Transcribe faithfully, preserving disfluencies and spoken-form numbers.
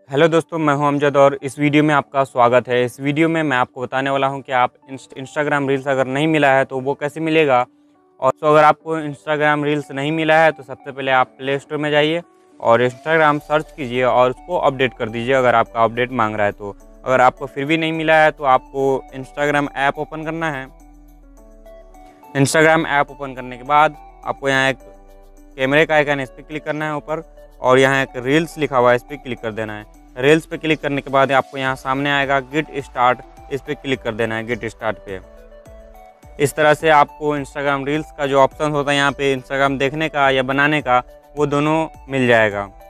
Hello दोस्तों, मैं हूं अमजद और इस वीडियो में आपका स्वागत है। इस वीडियो में मैं आपको बताने वाला हूं कि आप इंस्टाग्राम रील्स अगर नहीं मिला है तो वो कैसे मिलेगा। और तो अगर आपको इंस्टाग्राम रील्स नहीं मिला है तो सबसे पहले आप प्ले स्टोर में जाइए और इंस्टाग्राम सर्च कीजिए और उसको अपडेट कर दीजिए अगर आपका अपडेट मांग रहा है तो। अगर आपको फिर भी नहीं मिला है तो आपको इंस्टाग्राम ऐप ओपन करना है। इंस्टाग्राम ऐप ओपन करने के बाद आपको यहाँ एक कैमरे का आइकन, इस पर क्लिक करना है ऊपर, और यहाँ एक रील्स लिखा हुआ है, इस पर क्लिक कर देना है। रील्स पे क्लिक करने के बाद आपको यहाँ सामने आएगा गेट स्टार्ट, इस पर क्लिक कर देना है गेट स्टार्ट पे। इस तरह से आपको इंस्टाग्राम रील्स का जो ऑप्शन होता है यहाँ पे इंस्टाग्राम देखने का या बनाने का, वो दोनों मिल जाएगा।